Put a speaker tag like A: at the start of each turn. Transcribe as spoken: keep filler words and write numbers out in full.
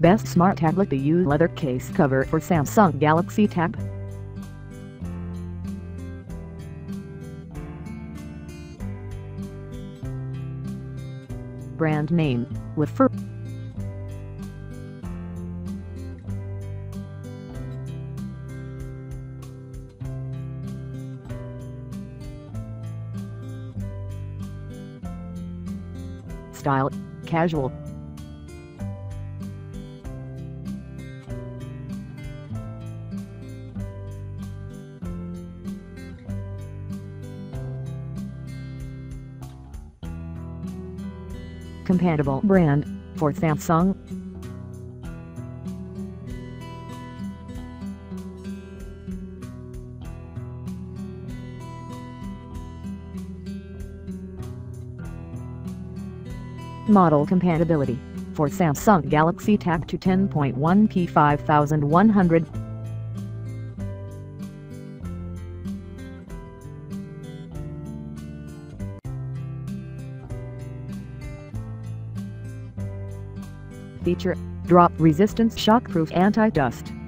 A: Best Smart Tablet. The U leather case cover for Samsung Galaxy Tab. Brand name, with fur. Style, casual. Compatible brand, for Samsung. Model compatibility, for Samsung Galaxy Tab to ten point one P five thousand one hundred. Feature, drop resistance, shockproof, anti-dust.